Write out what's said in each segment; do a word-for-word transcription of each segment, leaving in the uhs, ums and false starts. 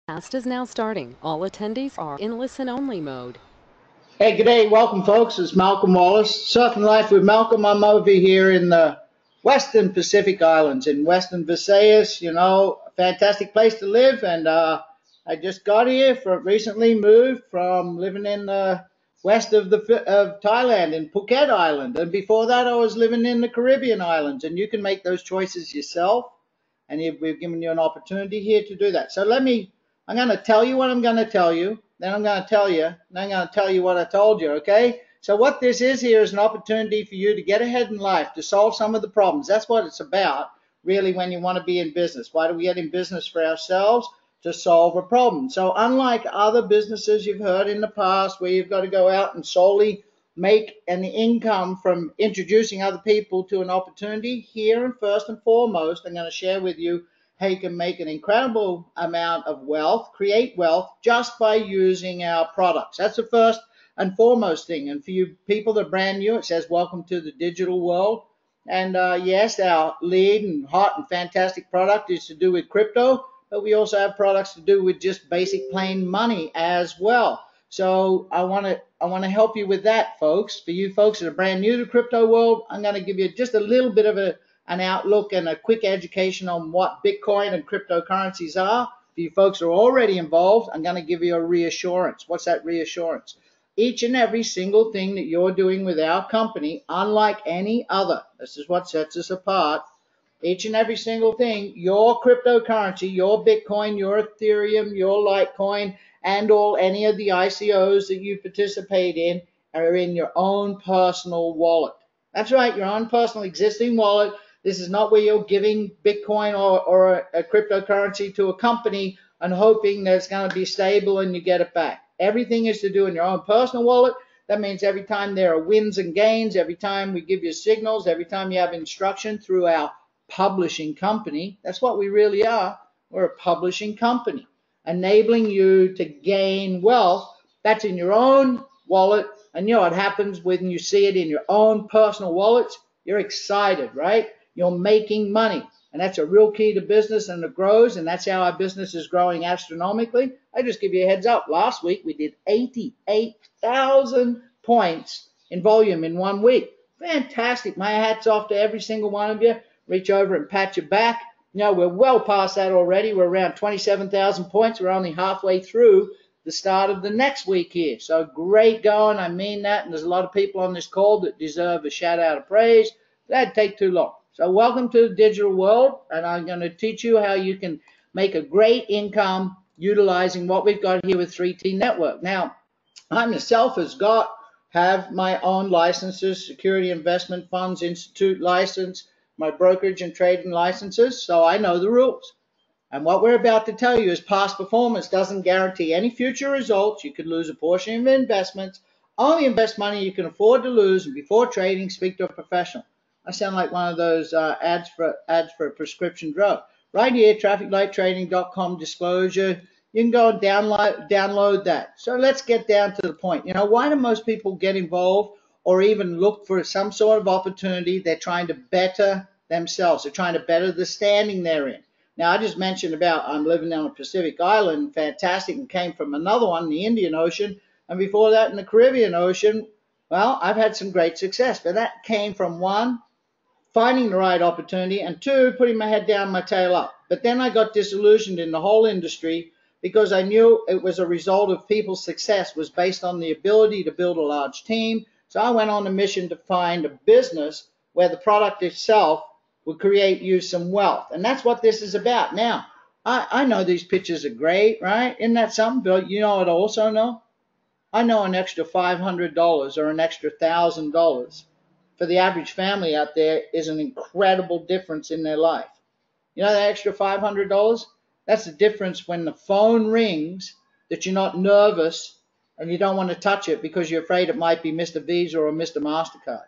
Cast is now starting. All attendees are in listen-only mode. Hey, good day. Welcome, folks. It's Malcolm Wallace. Surfing Life with Malcolm. I'm over here in the Western Pacific Islands in Western Visayas. You know, a fantastic place to live. And uh, I just got here for recently moved from living in the west of the of Thailand in Phuket Island. And before that, I was living in the Caribbean islands. And you can make those choices yourself. And we've given you an opportunity here to do that. So let me, I'm going to tell you what I'm going to tell you. Then I'm going to tell you, and I'm going to tell you what I told you, okay? So what this is here is an opportunity for you to get ahead in life, to solve some of the problems. That's what it's about, really, when you want to be in business. Why do we get in business for ourselves? To solve a problem. So unlike other businesses you've heard in the past where you've got to go out and solely make an income from introducing other people to an opportunity, here and first and foremost, I'm going to share with you how you can make an incredible amount of wealth, create wealth just by using our products. That's the first and foremost thing. And for you people that are brand new, it says welcome to the digital world. And uh, yes, our lead and hot and fantastic product is to do with crypto, but we also have products to do with just basic plain money as well. So I want to I want to help you with that, folks. For you folks that are brand new to the crypto world, I'm going to give you just a little bit of a, an outlook and a quick education on what Bitcoin and cryptocurrencies are. For you folks that are already involved, I'm going to give you a reassurance. What's that reassurance? Each and every single thing that you're doing with our company, unlike any other, this is what sets us apart, each and every single thing, your cryptocurrency, your Bitcoin, your Ethereum, your Litecoin, and all any of the I C Os that you participate in are in your own personal wallet. That's right, your own personal existing wallet. This is not where you're giving Bitcoin or, or a, a cryptocurrency to a company and hoping that it's going to be stable and you get it back. Everything is to do in your own personal wallet. That means every time there are wins and gains, every time we give you signals, every time you have instruction through our publishing company, that's what we really are. We're a publishing company, enabling you to gain wealth. That's in your own wallet. And you know what happens when you see it in your own personal wallets? You're excited, right? You're making money. And that's a real key to business, and it grows, and that's how our business is growing astronomically. I just give you a heads up. Last week, we did eighty-eight thousand points in volume in one week. Fantastic. My hat's off to every single one of you. Reach over and pat your back. You know, we're well past that already. We're around twenty-seven thousand points. We're only halfway through the start of the next week here. So great going. I mean that. And there's a lot of people on this call that deserve a shout out of praise. That'd take too long. So welcome to the digital world. And I'm going to teach you how you can make a great income utilizing what we've got here with three T Network. Now, I myself has got, have my own licenses, Security Investment Funds Institute license, my brokerage and trading licenses, so I know the rules. And what we're about to tell you is past performance doesn't guarantee any future results. You could lose a portion of your investments. Only invest money you can afford to lose, and before trading, speak to a professional. I sound like one of those uh, ads for ads for a prescription drug. Right here, traffic light trading dot com disclosure. You can go and download, download that. So let's get down to the point. You know, why do most people get involved or even look for some sort of opportunity? They're trying to better themselves. They're trying to better the standing they're in. Now, I just mentioned about I'm living on a Pacific island, fantastic, and came from another one in the Indian Ocean, and before that in the Caribbean Ocean. Well, I've had some great success, but that came from one, finding the right opportunity, and two, putting my head down, my tail up. But then I got disillusioned in the whole industry because I knew it was a result of people's success was based on the ability to build a large team. So I went on a mission to find a business where the product itself would create you some wealth. And that's what this is about. Now, I, I know these pictures are great, right? Isn't that something, Bill? You know what I also know? I know an extra five hundred dollars or an extra one thousand dollars for the average family out there is an incredible difference in their life. You know that extra five hundred dollars? That's the difference when the phone rings that you're not nervous and you don't want to touch it because you're afraid it might be Mister Visa or Mister MasterCard.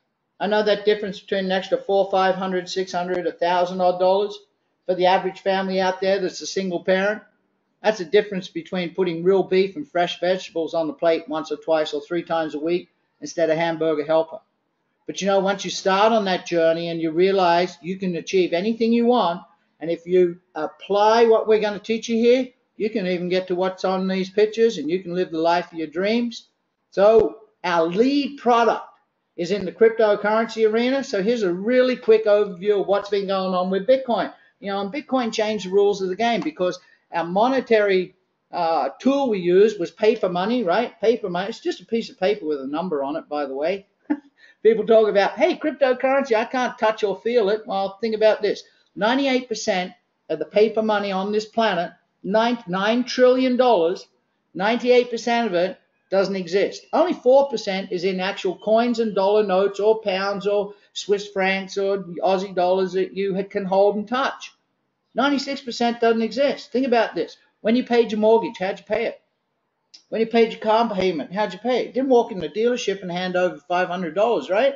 I know that difference between an extra four, five hundred, six hundred, a thousand odd dollars for the average family out there that's a single parent. That's the difference between putting real beef and fresh vegetables on the plate once or twice or three times a week instead of hamburger helper. But you know, once you start on that journey and you realize you can achieve anything you want, and if you apply what we're going to teach you here, You can even get to what's on these pictures, and you can live the life of your dreams. So our lead product is in the cryptocurrency arena. So here's a really quick overview of what's been going on with Bitcoin. You know, and Bitcoin changed the rules of the game because our monetary uh, tool we used was paper money, right? Paper money. It's just a piece of paper with a number on it, by the way. People talk about, hey, cryptocurrency, I can't touch or feel it. Well, think about this. ninety-eight percent of the paper money on this planet, nine, nine trillion dollars, ninety-eight percent of it doesn't exist. Only four percent is in actual coins and dollar notes or pounds or Swiss francs or Aussie dollars that you can hold and touch. ninety-six percent doesn't exist. Think about this. When you paid your mortgage, how'd you pay it? When you paid your car payment, how'd you pay it? You didn't walk in the dealership and hand over five hundred dollars, right?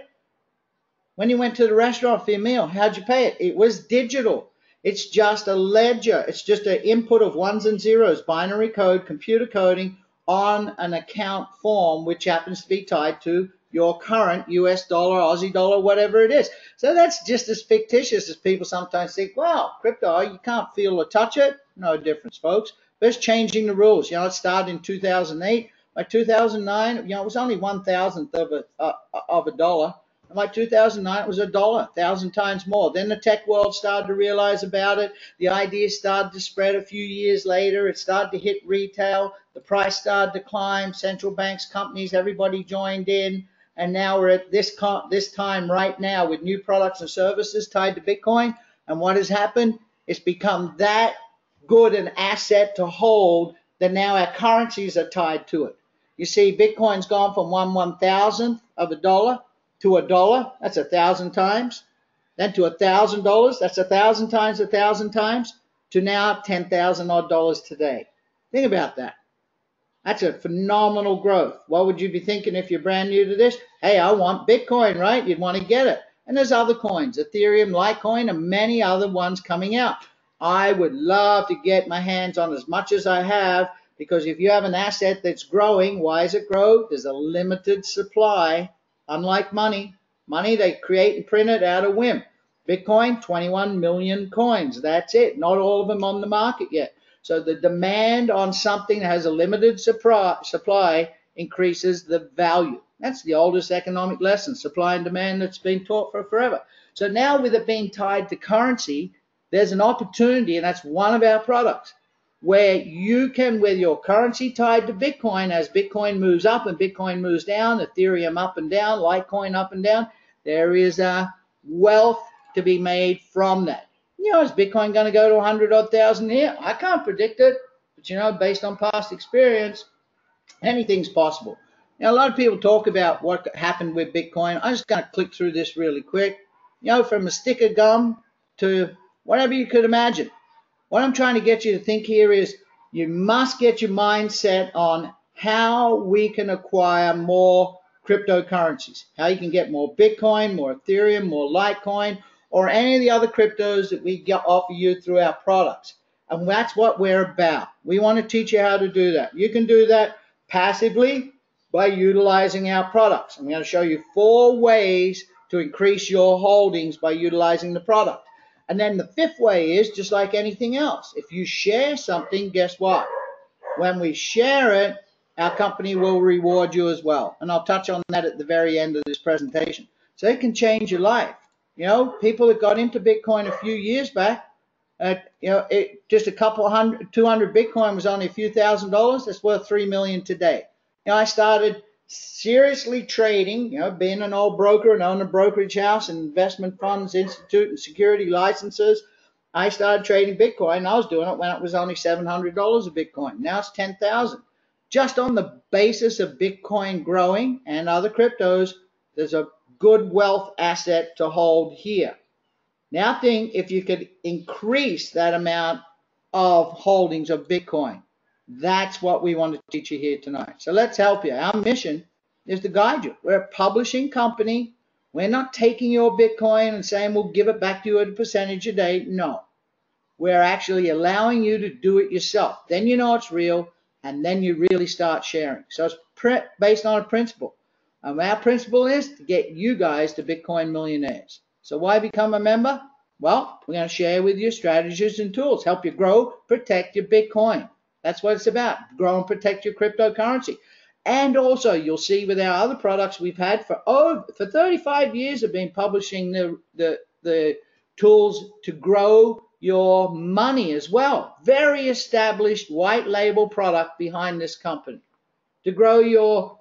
When you went to the restaurant for your meal, how'd you pay it? It was digital. It's just a ledger. It's just an input of ones and zeros, binary code, computer coding on an account form, which happens to be tied to your current U S dollar, Aussie dollar, whatever it is. So that's just as fictitious as people sometimes think, wow, crypto, you can't feel or touch it. No difference, folks. But it's changing the rules. You know, it started in two thousand eight. By two thousand nine, you know, it was only one thousandth of a, uh, of a dollar. And by two thousand nine, it was a dollar, a thousand times more. Then the tech world started to realize about it. The ideas started to spread a few years later. It started to hit retail. The price started to climb. Central banks, companies, everybody joined in. And now we're at this, this time right now with new products and services tied to Bitcoin. And what has happened? It's become that good an asset to hold that now our currencies are tied to it. You see, Bitcoin's gone from one one thousandth of a dollar to a dollar. That's a thousand times. Then to a thousand dollars. That's a thousand times a thousand times. To now ten thousand odd dollars today. Think about that. That's a phenomenal growth. What would you be thinking if you're brand new to this? Hey, I want Bitcoin, right? You'd want to get it. And there's other coins, Ethereum, Litecoin, and many other ones coming out. I would love to get my hands on as much as I have, because if you have an asset that's growing, why does it grow? There's a limited supply. Unlike money, money they create and print it out of whim. Bitcoin, twenty-one million coins. That's it. Not all of them on the market yet. So the demand on something that has a limited supply, supply increases the value. That's the oldest economic lesson, supply and demand, that's been taught for forever. So now with it being tied to currency, there's an opportunity, and that's one of our products, where you can, with your currency tied to Bitcoin, as Bitcoin moves up and Bitcoin moves down, Ethereum up and down, Litecoin up and down, there is a wealth to be made from that. You know, is Bitcoin going to go to one hundred odd thousand here? I can't predict it, but you know, based on past experience, anything's possible. Now, a lot of people talk about what happened with Bitcoin. I'm just going to click through this really quick. You know, from a stick of gum to whatever you could imagine. What I'm trying to get you to think here is you must get your mindset on how we can acquire more cryptocurrencies, how you can get more Bitcoin, more Ethereum, more Litecoin, or any of the other cryptos that we get, offer you through our products. And that's what we're about. We want to teach you how to do that. You can do that passively by utilizing our products. I'm going to show you four ways to increase your holdings by utilizing the product. And then the fifth way is just like anything else. If you share something, guess what? When we share it, our company will reward you as well. And I'll touch on that at the very end of this presentation. So it can change your life. You know, people that got into Bitcoin a few years back, uh, you know, it, just a couple hundred, two hundred Bitcoin was only a few thousand dollars. It's worth three million today. You know, I started seriously trading, you know, being an old broker and own a brokerage house and investment funds institute and security licenses. I started trading Bitcoin. I was doing it when it was only seven hundred dollars a Bitcoin. Now it's ten thousand. Just on the basis of Bitcoin growing and other cryptos, there's a good wealth asset to hold here. Now think if you could increase that amount of holdings of Bitcoin. That's what we want to teach you here tonight. So let's help you. Our mission is to guide you. We're a publishing company. We're not taking your Bitcoin and saying we'll give it back to you at a percentage a day. No. We're actually allowing you to do it yourself. Then you know it's real, and then you really start sharing. So it's based on a principle. And our principle is to get you guys to Bitcoin millionaires. So why become a member? Well, we're going to share with you strategies and tools, help you grow, protect your Bitcoin. That's what it's about. Grow and protect your cryptocurrency. And also, you'll see with our other products we've had for oh, for thirty-five years, have been publishing the, the, the tools to grow your money as well. Very established white label product behind this company. To grow your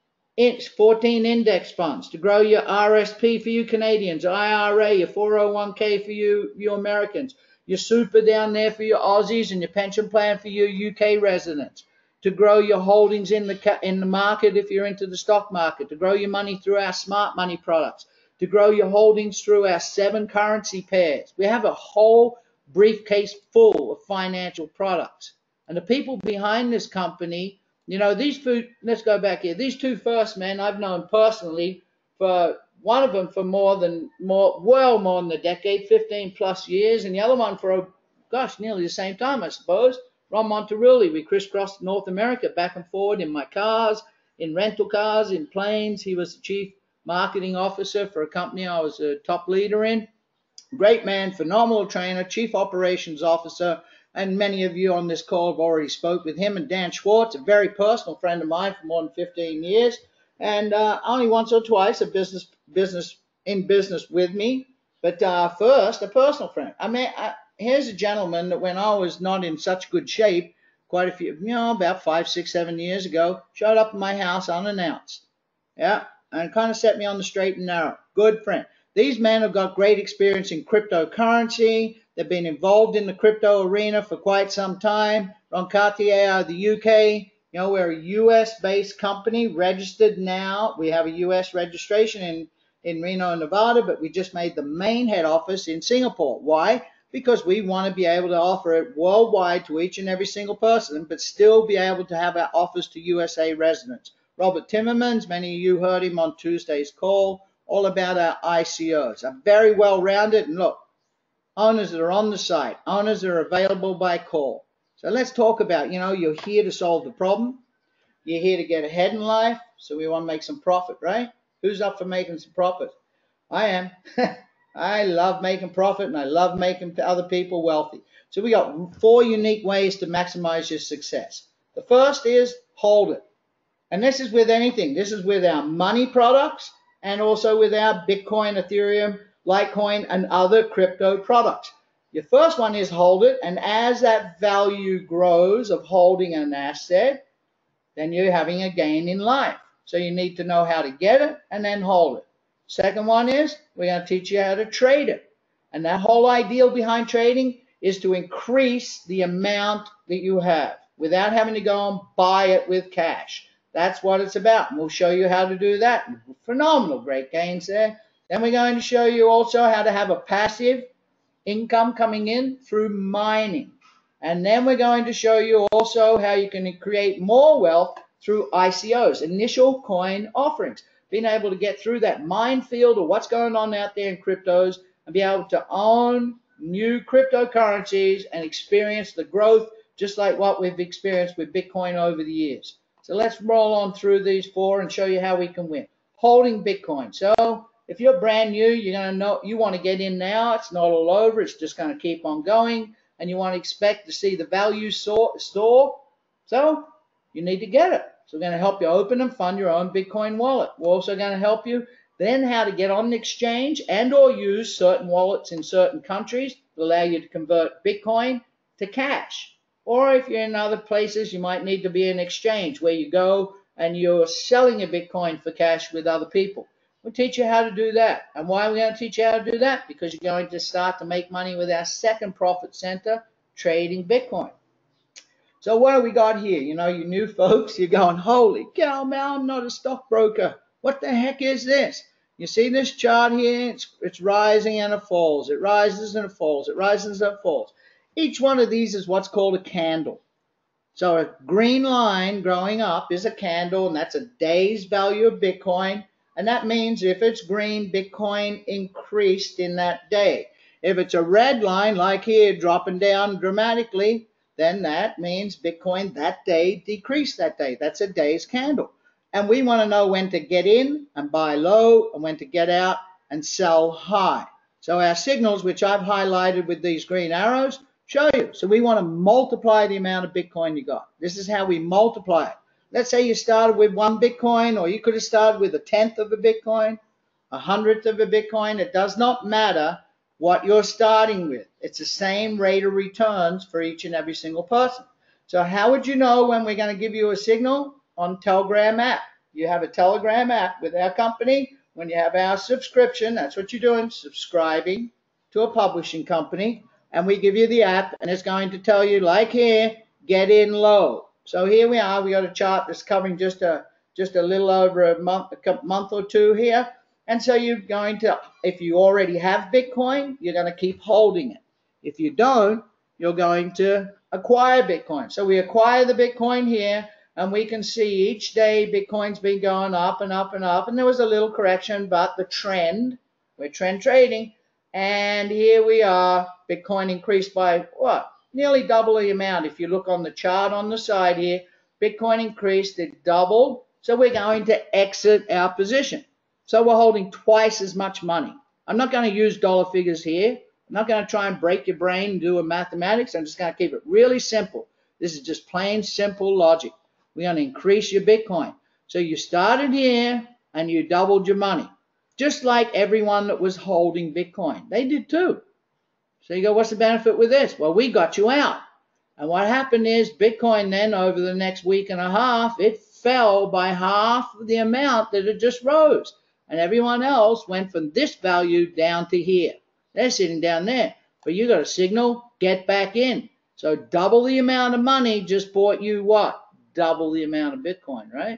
fourteen index funds, to grow your R S P for you Canadians, I R A, your four oh one K for you, you Americans, your super down there for your Aussies, and your pension plan for your U K residents, to grow your holdings in the in the market if you're into the stock market, to grow your money through our smart money products, to grow your holdings through our seven currency pairs. We have a whole briefcase full of financial products. And the people behind this company, you know, these food, let's go back here. These two first men I've known personally for one of them for more than, more, well more than a decade, fifteen plus years, and the other one for, a, gosh, nearly the same time, I suppose. Ron Monterulli. We crisscrossed North America back and forward in my cars, in rental cars, in planes. He was the chief marketing officer for a company I was a top leader in. Great man, phenomenal trainer, chief operations officer, and many of you on this call have already spoke with him. And Dan Schwartz, a very personal friend of mine for more than fifteen years, and uh, only once or twice a business business in business with me. But uh, first, a personal friend. I mean, I, here's a gentleman that when I was not in such good shape, quite a few, you know, about five, six, seven years ago, showed up at my house unannounced. Yeah, and kind of set me on the straight and narrow. Good friend. These men have got great experience in cryptocurrency. They've been involved in the crypto arena for quite some time. Ron Cartier out of the U K. You know, we're a U S-based company, registered now. We have a U S registration in, in Reno, Nevada, but we just made the main head office in Singapore. Why? Because we want to be able to offer it worldwide to each and every single person, but still be able to have our offers to U S A residents. Robert Timmermans, many of you heard him on Tuesday's call, all about our I C Os. Are very well rounded, and look, owners that are on the site, owners that are available by call. So let's talk about, you know, you're here to solve the problem. You're here to get ahead in life, so we want to make some profit, right? Who's up for making some profit? I am. I love making profit, and I love making other people wealthy. So we got four unique ways to maximize your success. The first is hold it. And this is with anything. This is with our money products and also with our Bitcoin, Ethereum, Litecoin, and other crypto products. Your first one is hold it, and as that value grows of holding an asset, then you're having a gain in life. So you need to know how to get it and then hold it. Second one is we're going to teach you how to trade it. And that whole ideal behind trading is to increase the amount that you have without having to go and buy it with cash. That's what it's about. And we'll show you how to do that. Phenomenal, great gains there. Then we're going to show you also how to have a passive income coming in through mining. And then we're going to show you also how you can create more wealth through I C Os, initial coin offerings. Being able to get through that minefield of what's going on out there in cryptos and be able to own new cryptocurrencies and experience the growth just like what we've experienced with Bitcoin over the years. So let's roll on through these four and show you how we can win. Holding Bitcoin. So if you're brand new, you're going to know you want to get in now. It's not all over. It's just going to keep on going. And you want to expect to see the value store. So you need to get it. So we're going to help you open and fund your own Bitcoin wallet. We're also going to help you then how to get on the exchange and or use certain wallets in certain countries to allow you to convert Bitcoin to cash. Or if you're in other places, you might need to be an exchange where you go and you're selling a Bitcoin for cash with other people. We'll teach you how to do that. And why are we going to teach you how to do that? Because you're going to start to make money with our second profit center, trading Bitcoin. So what do we got here? You know, you new folks, you're going, holy cow, man, I'm not a stockbroker. What the heck is this? You see this chart here? It's, it's rising and it falls. It rises and it falls. It rises and it falls. Each one of these is what's called a candle. So a green line growing up is a candle, and that's a day's value of Bitcoin. And that means if it's green, Bitcoin increased in that day. If it's a red line, like here, dropping down dramatically, then that means Bitcoin that day decreased that day. That's a day's candle. And we want to know when to get in and buy low and when to get out and sell high. So our signals, which I've highlighted with these green arrows, Show you. So we want to multiply the amount of Bitcoin you got. This is how we multiply it. Let's say you started with one Bitcoin, or you could have started with a tenth of a Bitcoin, a hundredth of a Bitcoin. It does not matter what you're starting with. It's the same rate of returns for each and every single person. So how would you know when we're going to give you a signal? On Telegram app. You have a Telegram app with our company. When you have our subscription, that's what you're doing, subscribing to a publishing company. And we give you the app, and it's going to tell you, like here, get in low. So here we are. We got a chart that's covering just a just a little over a month, a month or two here. And so you're going to, if you already have Bitcoin, you're going to keep holding it. If you don't, you're going to acquire Bitcoin. So we acquire the Bitcoin here, and we can see each day Bitcoin's been going up and up and up. And there was a little correction, but the trend, we're trend trading. And here we are, Bitcoin increased by what? Nearly double the amount. If you look on the chart on the side here, Bitcoin increased, it doubled. So we're going to exit our position. So we're holding twice as much money. I'm not going to use dollar figures here. I'm not going to try and break your brain and do a mathematics. I'm just going to keep it really simple. This is just plain simple logic. We're going to increase your Bitcoin. So you started here and you doubled your money. Just like everyone that was holding Bitcoin. They did too. So you go, what's the benefit with this? Well, we got you out. And what happened is Bitcoin then over the next week and a half, it fell by half the amount that it just rose. And everyone else went from this value down to here. They're sitting down there. But you got a signal, get back in. So double the amount of money just bought you what? Double the amount of Bitcoin, right?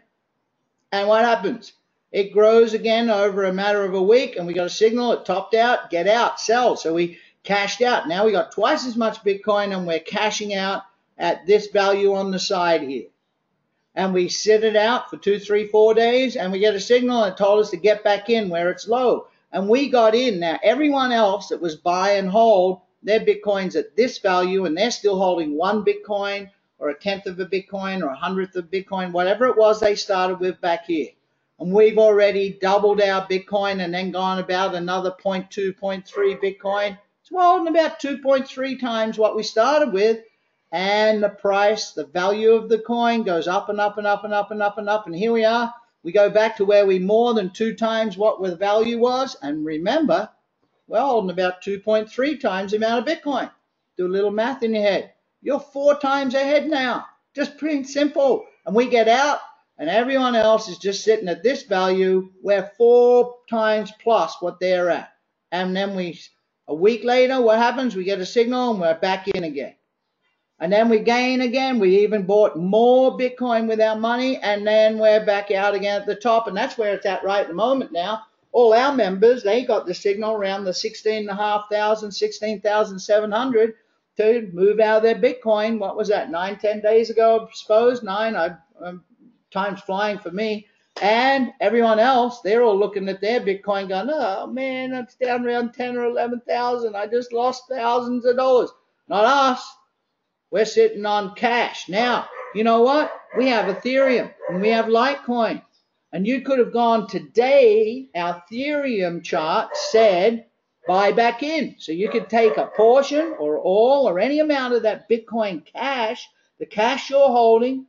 And what happens? It grows again over a matter of a week, and we got a signal, it topped out, get out, sell. So we cashed out. Now we got twice as much Bitcoin, and we're cashing out at this value on the side here. And we sit it out for two, three, four days, and we get a signal, and it told us to get back in where it's low. And we got in. Now, everyone else that was buy and hold, their Bitcoin's at this value, and they're still holding one Bitcoin or a tenth of a Bitcoin or a hundredth of Bitcoin, whatever it was they started with back here. And we've already doubled our Bitcoin and then gone about another zero point two, zero point three Bitcoin. So we're holding about two point three times what we started with. And the price, the value of the coin goes up and up and up and up and up and up. And here we are. We go back to where we more than two times what the value was. And remember, we're holding about two point three times the amount of Bitcoin. Do a little math in your head. You're four times ahead now. Just pretty simple. And we get out, and everyone else is just sitting at this value. We're four times plus what they're at. And then we, a week later, what happens? We get a signal, and we're back in again. And then we gain again. We even bought more Bitcoin with our money, and then we're back out again at the top. And that's where it's at right at the moment now. All our members, they got the signal around the sixteen thousand five hundred, sixteen thousand seven hundred to move out of their Bitcoin. What was that, nine, ten days ago, I suppose? Nine, I, um, time's flying for me. And everyone else, they're all looking at their Bitcoin going, oh, man, it's down around ten or eleven thousand. I just lost thousands of dollars. Not us. We're sitting on cash. Now, you know what? We have Ethereum and we have Litecoin. And you could have gone today, our Ethereum chart said, buy back in. So you could take a portion or all or any amount of that Bitcoin cash, the cash you're holding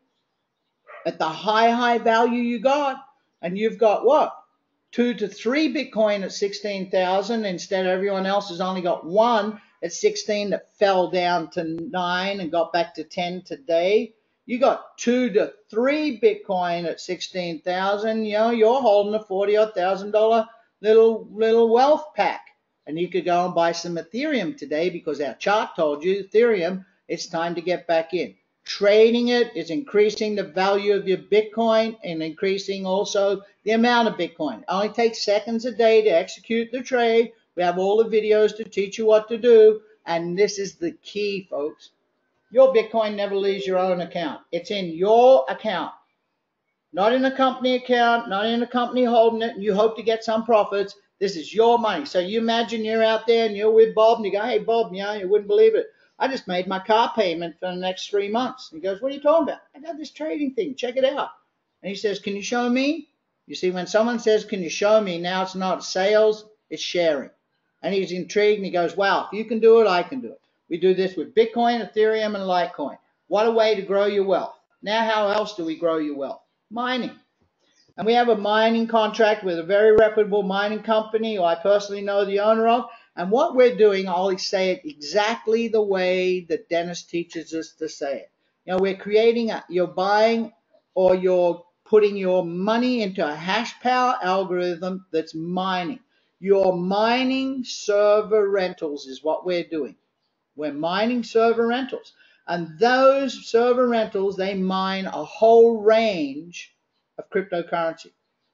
at the high, high value you got, and you've got what? Two to three Bitcoin at sixteen thousand instead of everyone else has only got one at sixteen that fell down to nine and got back to ten today. You got two to three Bitcoin at sixteen thousand. You know, you're holding a forty odd thousand dollar little little wealth pack. And you could go and buy some Ethereum today because our chart told you Ethereum, it's time to get back in. Trading it is increasing the value of your Bitcoin and increasing also the amount of Bitcoin. It only takes seconds a day to execute the trade. We have all the videos to teach you what to do. And this is the key, folks. Your Bitcoin never leaves your own account. It's in your account. Not in a company account, not in a company holding it, and you hope to get some profits. This is your money. So you imagine you're out there and you're with Bob, and you go, hey, Bob, you know, you wouldn't believe it. I just made my car payment for the next three months. He goes, what are you talking about? I got this trading thing. Check it out. And he says, can you show me? You see, when someone says, can you show me, now it's not sales, it's sharing. And he's intrigued, and he goes, wow, if you can do it, I can do it. We do this with Bitcoin, Ethereum, and Litecoin. What a way to grow your wealth. Now, how else do we grow your wealth? Mining. And we have a mining contract with a very reputable mining company who I personally know the owner of. And what we're doing, I'll say it exactly the way that Dennis teaches us to say it. You know, we're creating, a, you're buying or you're putting your money into a hash power algorithm that's mining. You're mining server rentals is what we're doing. We're mining server rentals. And those server rentals, they mine a whole range of cryptocurrency.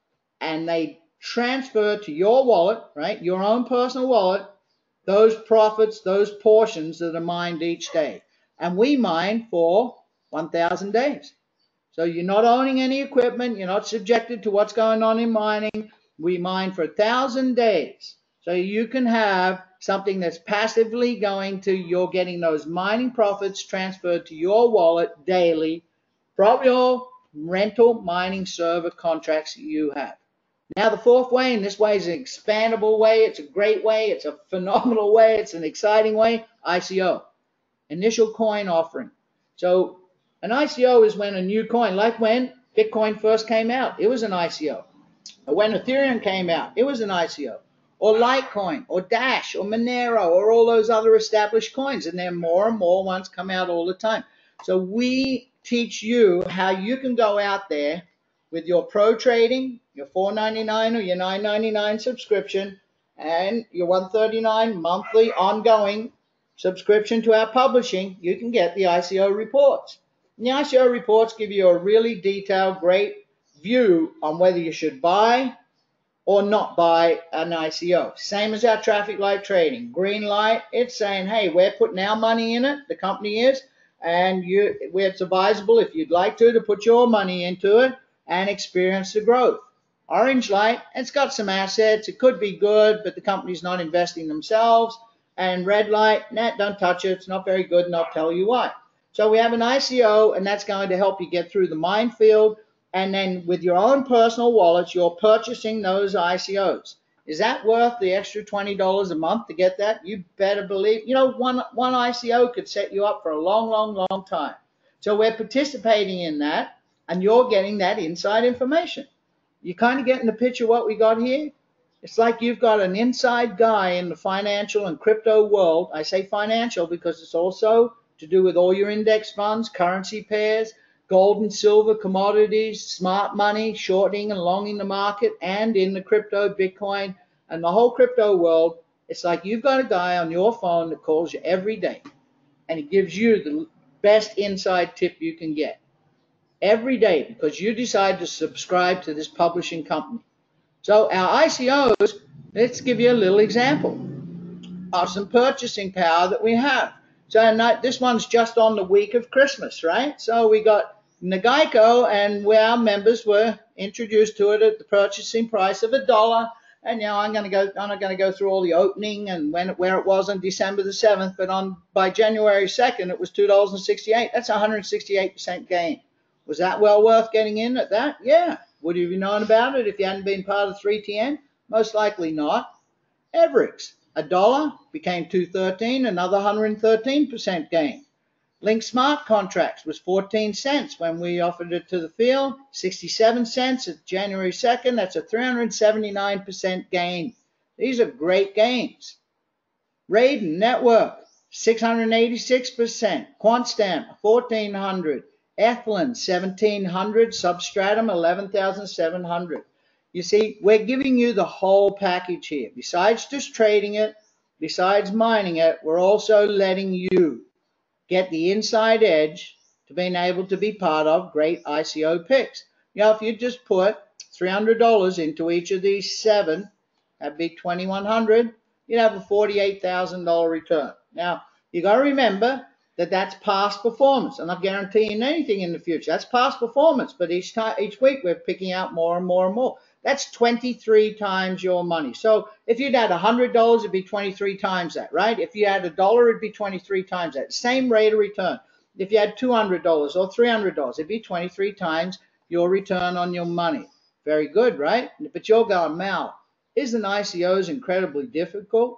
And they transfer to your wallet, right, your own personal wallet, those profits, those portions that are mined each day. And we mine for one thousand days. So you're not owning any equipment. You're not subjected to what's going on in mining. We mine for one thousand days. So you can have something that's passively going to, you're getting those mining profits transferred to your wallet daily from your rental mining server contracts that you have. Now the fourth way, and this way is an expandable way, it's a great way, it's a phenomenal way, it's an exciting way, I C O, initial coin offering. So an I C O is when a new coin, like when Bitcoin first came out, it was an I C O. Or when Ethereum came out, it was an I C O. Or Litecoin, or Dash, or Monero, or all those other established coins. And there are more and more ones come out all the time. So we teach you how you can go out there with your pro trading, your four ninety-nine or your nine ninety-nine subscription, and your one thirty-nine monthly ongoing subscription to our publishing, you can get the I C O reports. And the I C O reports give you a really detailed, great view on whether you should buy or not buy an I C O. Same as our traffic light trading. Green light, it's saying, hey, we're putting our money in it, the company is, and you, it's advisable if you'd like to, to put your money into it and experience the growth. Orange light, it's got some assets, it could be good, but the company's not investing themselves. And red light, nah, don't touch it, it's not very good, and I'll tell you why. So we have an I C O, and that's going to help you get through the minefield. And then with your own personal wallets, you're purchasing those I C Os. Is that worth the extra twenty dollars a month to get that? You better believe. You know, one, one I C O could set you up for a long, long, long time. So we're participating in that, and you're getting that inside information. You kind of getting the picture of what we got here? It's like you've got an inside guy in the financial and crypto world. I say financial because it's also to do with all your index funds, currency pairs, gold and silver, commodities, smart money, shorting and longing the market, and in the crypto, Bitcoin, and the whole crypto world. It's like you've got a guy on your phone that calls you every day, and he gives you the best inside tip you can get every day because you decide to subscribe to this publishing company. So our I C Os, let's give you a little example of some purchasing power that we have. So this one's just on the week of Christmas, right? So we got Nagaico, and where our members were introduced to it at the purchasing price of a dollar. And now I'm going to go. I'm not going to go through all the opening and when where it was on December the seventh, but on by January second, it was two dollars and sixty-eight. That's a one hundred sixty-eight percent gain. Was that well worth getting in at that? Yeah. Would you have known about it if you hadn't been part of three T N? Most likely not. Everix, a dollar became two thirteen, another one hundred thirteen percent gain. Link Smart Contracts was fourteen cents when we offered it to the field, sixty-seven cents at January second. That's a three hundred seventy-nine percent gain. These are great gains. Raiden Network, six hundred eighty-six percent. QuantStamp, fourteen hundred. Ethlin, seventeen hundred. Substratum, eleven thousand seven hundred. You see, we're giving you the whole package here. Besides just trading it, besides mining it, we're also letting you get the inside edge to being able to be part of great I C O picks. You know, if you just put three hundred dollars into each of these seven, that'd be twenty-one hundred dollars, you'd have a forty-eight thousand dollars return. Now, you got to remember that that's past performance. I'm not guaranteeing anything in the future. That's past performance, but each time, each week we're picking out more and more and more. That's twenty-three times your money. So if you'd had one hundred dollars, it'd be twenty-three times that, right? If you had a dollar, it'd be twenty-three times that. Same rate of return. If you had two hundred dollars or three hundred dollars, it'd be twenty-three times your return on your money. Very good, right? But you're going, Mal, isn't I C Os incredibly difficult?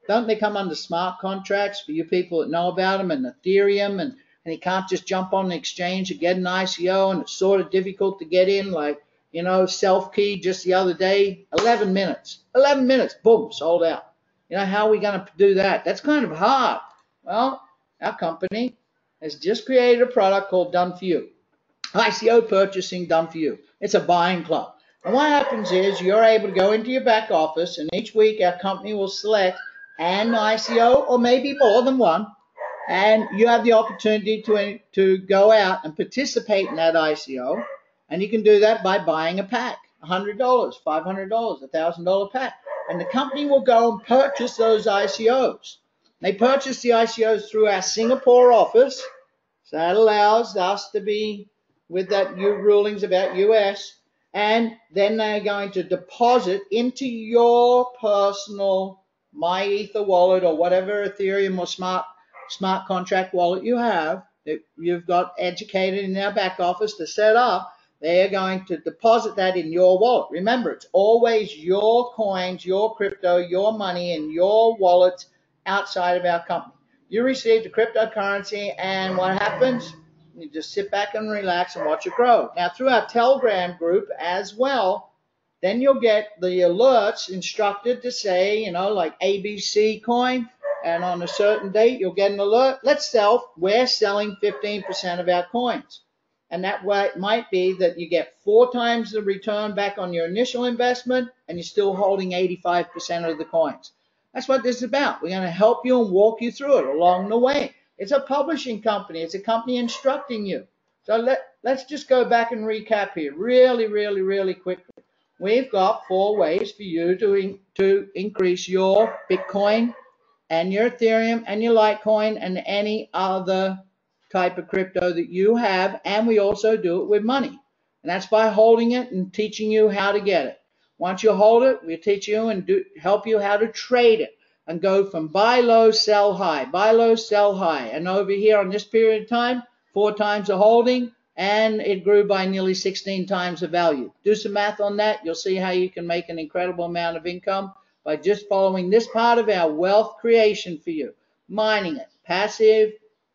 Don't they come under smart contracts for you people that know about them, and Ethereum, and, and you can't just jump on the exchange and get an I C O, and it's sort of difficult to get in, like, you know, self-key just the other day, eleven minutes. eleven minutes, boom, sold out. You know, how are we going to do that? That's kind of hard. Well, our company has just created a product called Done For You. I C O purchasing done for you. It's a buying club. And what happens is you're able to go into your back office, and each week our company will select an I C O, or maybe more than one, and you have the opportunity to, to go out and participate in that I C O. And you can do that by buying a pack, one hundred dollars, five hundred dollars, a one thousand dollar pack. And the company will go and purchase those I C Os. They purchase the I C Os through our Singapore office. So that allows us to be with that new rulings about U S, and then they're going to deposit into your personal MyEther wallet, or whatever Ethereum or smart smart contract wallet you have that you've got educated in our back office to set up. They are going to deposit that in your wallet. Remember, it's always your coins, your crypto, your money in your wallet outside of our company. You receive the cryptocurrency, and what happens? You just sit back and relax and watch it grow. Now, through our Telegram group as well, then you'll get the alerts instructed to say, you know, like A B C coin, and on a certain date, you'll get an alert. Let's sell, we're selling fifteen percent of our coins. And that way it might be that you get four times the return back on your initial investment, and you're still holding eighty-five percent of the coins. That's what this is about. We're going to help you and walk you through it along the way. It's a publishing company. It's a company instructing you. So let, let's just go back and recap here really, really, really quickly. We've got four ways for you to, in, to increase your Bitcoin and your Ethereum and your Litecoin and any other type of crypto that you have, and we also do it with money. And that's by holding it and teaching you how to get it. Once you hold it, we teach you and do, help you how to trade it and go from buy low, sell high, buy low, sell high. And over here on this period of time, four times the holding, and it grew by nearly sixteen times the value. Do some math on that. You'll see how you can make an incredible amount of income by just following this part of our wealth creation for you. Mining it, passive,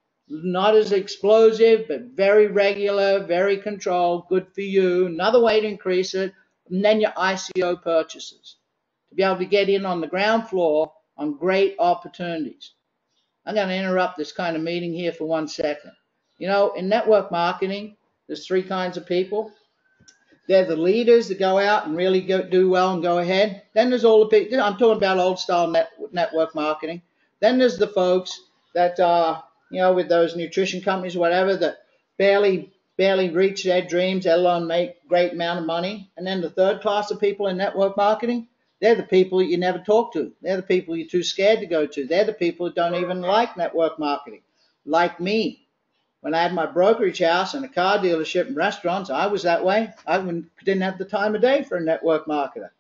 not as explosive, but very regular, very controlled, good for you. Another way to increase it, and then your I C O purchases, to be able to get in on the ground floor on great opportunities. I'm going to interrupt this kind of meeting here for one second. You know, in network marketing, there's three kinds of people. They're the leaders that go out and really go, do well and go ahead. Then there's all the people, I'm talking about old style net, network marketing. Then there's the folks that, uh, you know, with those nutrition companies, whatever, that barely, barely reach their dreams, let alone make great amount of money. And then the third class of people in network marketing, they're the people that you never talk to. They're the people you're too scared to go to. They're the people that don't even like network marketing, like me. When I had my brokerage house and a car dealership and restaurants, I was that way. I didn't have the time of day for a network marketer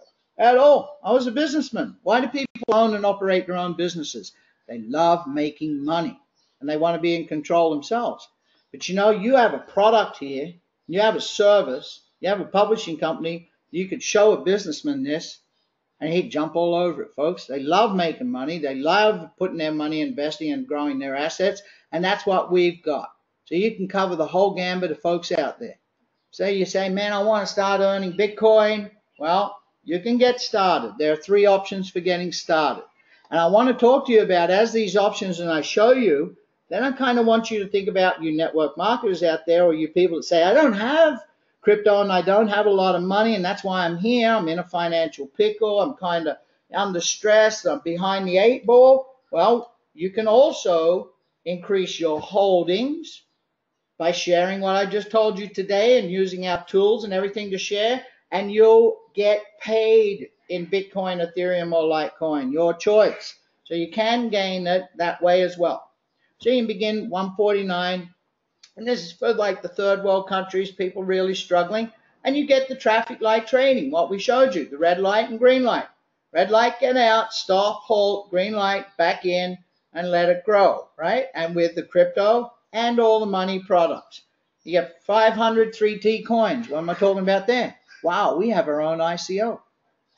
at all. I was a businessman. Why do people own and operate their own businesses? They love making money, and they want to be in control themselves. But you know, you have a product here, you have a service, you have a publishing company, you could show a businessman this, and he'd jump all over it, folks. They love making money. They love putting their money, investing, and growing their assets. And that's what we've got. So you can cover the whole gambit of folks out there. So you say, man, I want to start earning Bitcoin. Well, you can get started. There are three options for getting started. And I want to talk to you about, as these options and I show you, then I kind of want you to think about you network marketers out there, or you people that say, I don't have crypto and I don't have a lot of money, and that's why I'm here. I'm in a financial pickle. I'm kind of under stress. I'm behind the eight ball. Well, you can also increase your holdings by sharing what I just told you today and using our tools and everything to share, and you'll get paid in Bitcoin, Ethereum, or Litecoin, your choice. So you can gain it that way as well. So you can begin one forty-nine. And this is for like the third world countries, people really struggling. And you get the traffic light trading, what we showed you, the red light and green light. Red light, get out, stop, halt, green light, back in, and let it grow, right? And with the crypto and all the money products. You get five hundred three T coins. What am I talking about there? Wow, we have our own I C O.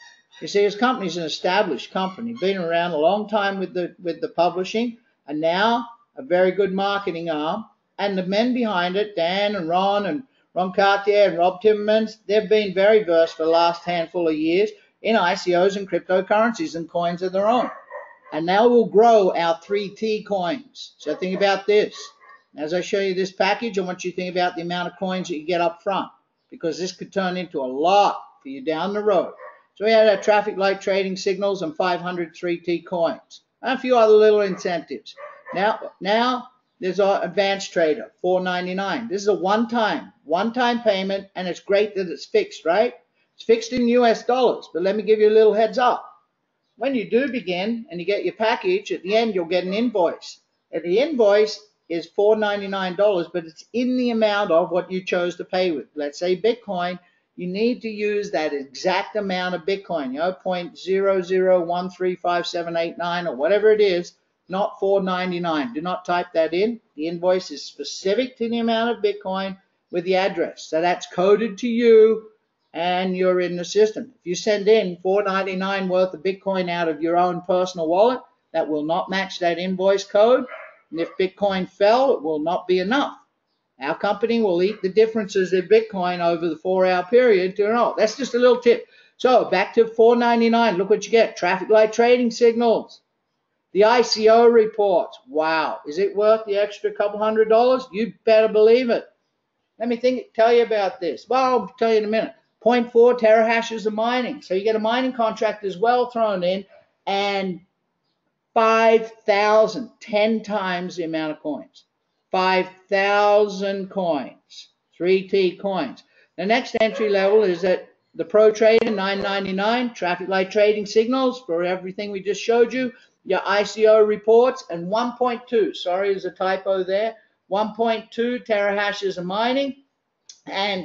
You see, his company's an established company, been around a long time with the with the publishing, and now a very good marketing arm. And the men behind it, Dan and Ron and Ron Cartier and Rob Timmermans, they've been very versed for the last handful of years in I C Os and cryptocurrencies and coins of their own. And now we'll grow our three T coins. So think about this. As I show you this package, I want you to think about the amount of coins that you get up front, because this could turn into a lot for you down the road. So we had our traffic light trading signals and five hundred three T coins, and a few other little incentives. Now, now there's our advanced trader, four ninety-nine. This is a one-time, one-time payment, and it's great that it's fixed, right? It's fixed in U S dollars, but let me give you a little heads up. When you do begin and you get your package, at the end you'll get an invoice. And the invoice is four ninety-nine, but it's in the amount of what you chose to pay with. Let's say Bitcoin, you need to use that exact amount of Bitcoin, you know, zero point zero zero one three five seven eight nine or whatever it is, not four ninety-nine. Do not type that in. The invoice is specific to the amount of Bitcoin with the address. So that's coded to you, and you're in the system. If you send in four ninety-nine worth of Bitcoin out of your own personal wallet, that will not match that invoice code. And if Bitcoin fell, it will not be enough. Our company will eat the differences in Bitcoin over the four-hour period to know. That's just a little tip. So back to four ninety-nine. Look what you get. Traffic light trading signals. The I C O reports. Wow. Is it worth the extra couple hundred dollars? You better believe it. Let me think, tell you about this. Well, I'll tell you in a minute. zero point four terahashes of mining. So you get a mining contract as well thrown in, and five thousand, ten times the amount of coins. five thousand coins, three T coins. The next entry level is at the Pro Trader, nine ninety-nine, traffic light trading signals for everything we just showed you, your I C O reports, and one point two, sorry, there's a typo there, one point two terahashes of mining, and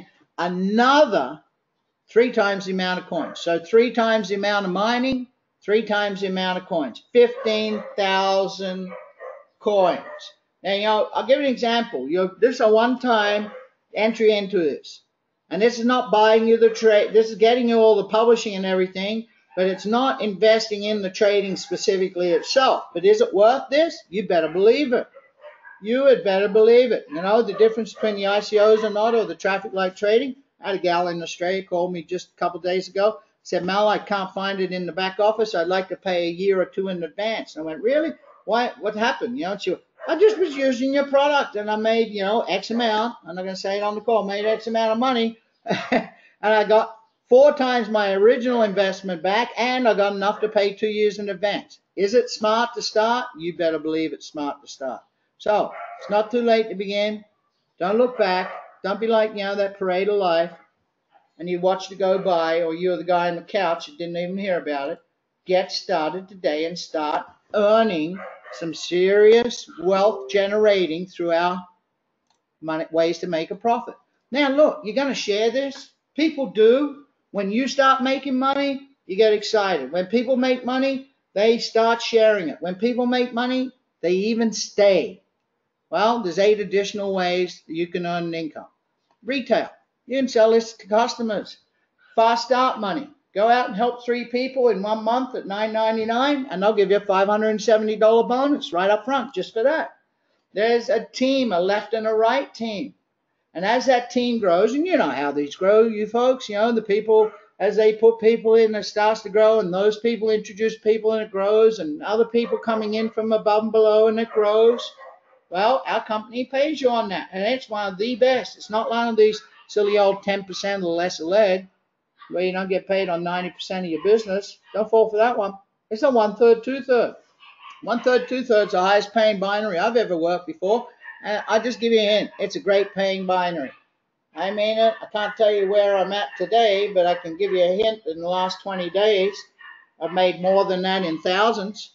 another three times the amount of coins. So three times the amount of mining, three times the amount of coins, fifteen thousand coins. Now, you know, I'll give you an example. You're, this is a one-time entry into this. And this is not buying you the trade. This is getting you all the publishing and everything, but it's not investing in the trading specifically itself. But is it worth this? You better believe it. You had better believe it. You know, the difference between the I C Os or not, or the traffic light trading. I had a gal in Australia called me just a couple of days ago. Said, Mel, I can't find it in the back office. I'd like to pay a year or two in advance. And I went, really? Why? What happened? You know, she, I just was using your product and I made, you know, X amount. I'm not going to say it on the call. Made X amount of money. And I got four times my original investment back, and I got enough to pay two years in advance. Is it smart to start? You better believe it's smart to start. So it's not too late to begin. Don't look back. Don't be like, you know, that parade of life, and you watched it go by, or you're the guy on the couch that didn't even hear about it. Get started today and start earning some serious wealth generating through our money, ways to make a profit. Now, look, you're going to share this. People do. When you start making money, you get excited. When people make money, they start sharing it. When people make money, they even stay. Well, there's eight additional ways that you can earn an income. Retail. You can sell this to customers. Fast start money. Go out and help three people in one month at nine ninety-nine, and they'll give you a five hundred seventy dollar bonus right up front just for that. There's a team, a left and a right team. And as that team grows, and you know how these grow, you folks, you know, the people, as they put people in, it starts to grow, and those people introduce people, and it grows, and other people coming in from above and below, and it grows. Well, our company pays you on that, and it's one of the best. It's not one of these silly old ten percent or lesser leg, where you don't get paid on ninety percent of your business. Don't fall for that one. It's a one-third, two-third. One-third, two-thirds the highest paying binary I've ever worked before. And I'll just give you a hint. It's a great paying binary. I mean it. I can't tell you where I'm at today, but I can give you a hint. In the last twenty days, I've made more than that in thousands.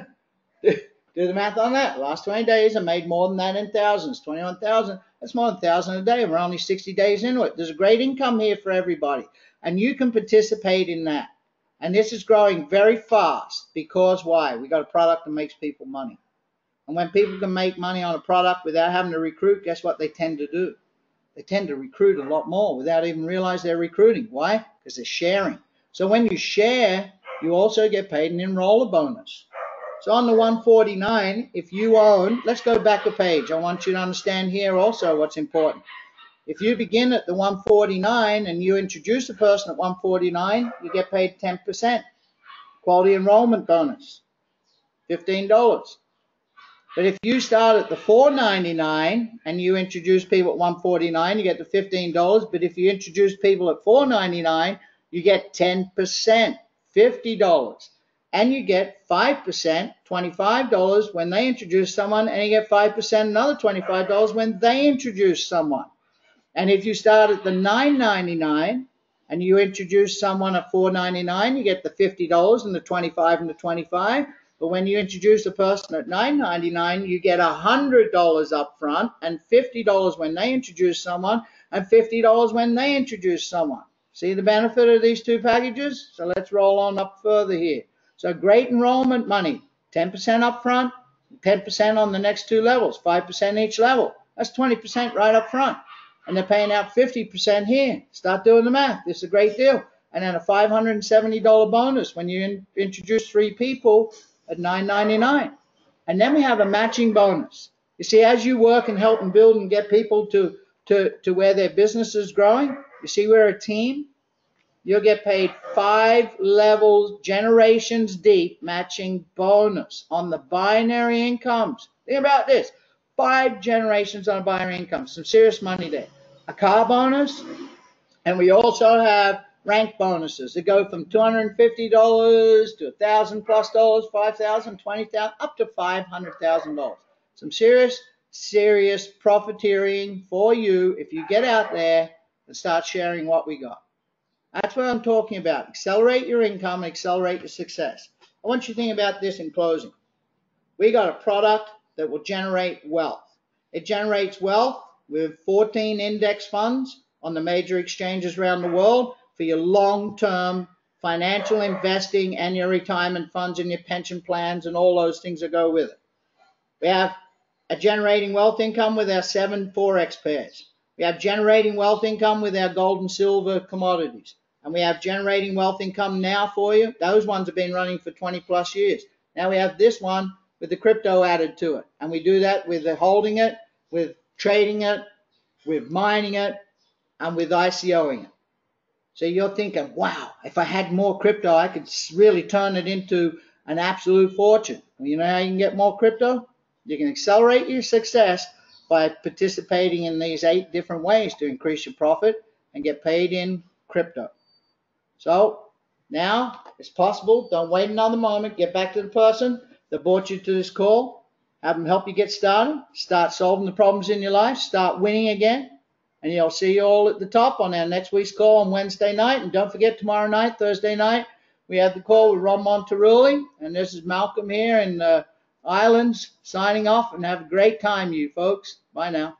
Do the math on that. The last twenty days, I made more than that in thousands. twenty-one thousand. That's more than one thousand a day. We're only sixty days into it. There's a great income here for everybody. And you can participate in that. And this is growing very fast because why? We got a product that makes people money. And when people can make money on a product without having to recruit, guess what they tend to do? They tend to recruit a lot more without even realize they're recruiting. Why? Because they're sharing. So when you share, you also get paid an enroller bonus. So on the one forty-nine, if you own, let's go back a page. I want you to understand here also what's important. If you begin at the one forty-nine and you introduce a person at one forty-nine, you get paid ten percent. Quality enrollment bonus, fifteen dollars. But if you start at the four ninety-nine and you introduce people at one forty-nine, you get the fifteen dollars. But if you introduce people at four ninety-nine, you get ten percent, fifty dollars. And you get five percent, twenty-five dollars when they introduce someone, and you get five percent, another twenty-five dollars when they introduce someone. And if you start at the nine ninety-nine and you introduce someone at four ninety-nine, you get the fifty dollars and the twenty-five and the twenty-five. But when you introduce a person at nine ninety-nine, you get one hundred dollars up front and fifty dollars when they introduce someone and fifty dollars when they introduce someone. See the benefit of these two packages? So let's roll on up further here. So great enrollment money, ten percent up front, ten percent on the next two levels, five percent each level. That's twenty percent right up front. And they're paying out fifty percent here. Start doing the math. This is a great deal. And then a five hundred seventy dollars bonus when you in, introduce three people at nine ninety-nine. And then we have a matching bonus. You see, as you work and help and build and get people to, to, to where their business is growing, you see we're a team. You'll get paid five levels, generations deep, matching bonus on the binary incomes. Think about this. Five generations on a binary income. Some serious money there. A car bonus, and we also have rank bonuses that go from two hundred fifty dollars to one thousand plus dollars, five thousand dollars, twenty thousand dollars, up to five hundred thousand dollars. Some serious, serious profiteering for you if you get out there and start sharing what we got. That's what I'm talking about. Accelerate your income and accelerate your success. I want you to think about this in closing. We got a product that will generate wealth. It generates wealth with fourteen index funds on the major exchanges around the world for your long-term financial investing and your retirement funds and your pension plans and all those things that go with it. We have a generating wealth income with our seven Forex pairs. We have generating wealth income with our gold and silver commodities. And we have generating wealth income now for you. Those ones have been running for twenty plus years. Now we have this one with the crypto added to it. And we do that with the holding it, with trading it, with mining it, and with ICOing it. So you're thinking, wow, if I had more crypto, I could really turn it into an absolute fortune. Well, you know how you can get more crypto? You can accelerate your success by participating in these eight different ways to increase your profit and get paid in crypto. So now it's possible. Don't wait another moment. Get back to the person that brought you to this call. Have them help you get started. Start solving the problems in your life. Start winning again. And you'll see you all at the top on our next week's call on Wednesday night. And don't forget tomorrow night, Thursday night, we have the call with Ron Monterulli. And this is Malcolm here in the Islands signing off. And have a great time, you folks. Bye now.